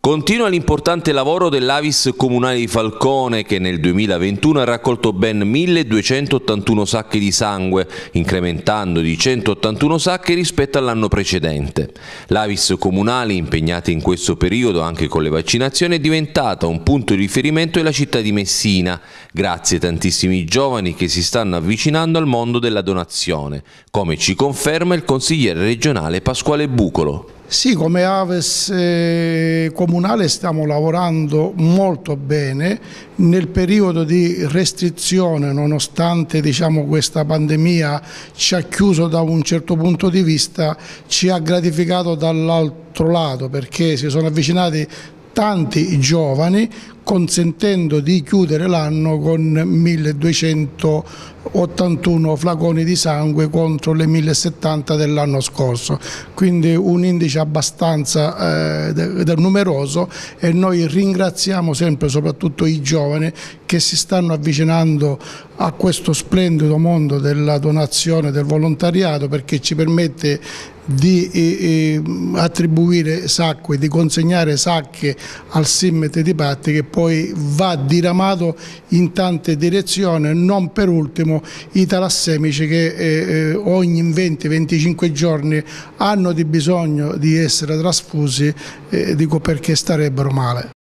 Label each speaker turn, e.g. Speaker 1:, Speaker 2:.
Speaker 1: Continua l'importante lavoro dell'Avis Comunale di Falcone che nel 2021 ha raccolto ben 1281 sacche di sangue, incrementando di 181 sacche rispetto all'anno precedente. L'Avis Comunale, impegnata in questo periodo anche con le vaccinazioni, è diventata un punto di riferimento della città di Messina, grazie ai tantissimi giovani che si stanno avvicinando al mondo della donazione, come ci conferma il consigliere regionale Pasquale Bucolo.
Speaker 2: Sì, come Avis Comunale stiamo lavorando molto bene. Nel periodo di restrizione, nonostante questa pandemia ci ha chiuso da un certo punto di vista, ci ha gratificato dall'altro lato perché si sono avvicinati tanti giovani, consentendo di chiudere l'anno con 1281 flaconi di sangue contro le 1070 dell'anno scorso, quindi un indice abbastanza numeroso, e noi ringraziamo sempre soprattutto i giovani che si stanno avvicinando a questo splendido mondo della donazione, del volontariato, perché ci permette di attribuire sacche, di consegnare sacche al Simmet di Patti, che poi va diramato in tante direzioni, non per ultimo i talassemici che ogni 20-25 giorni hanno di bisogno di essere trasfusi, dico perché starebbero male.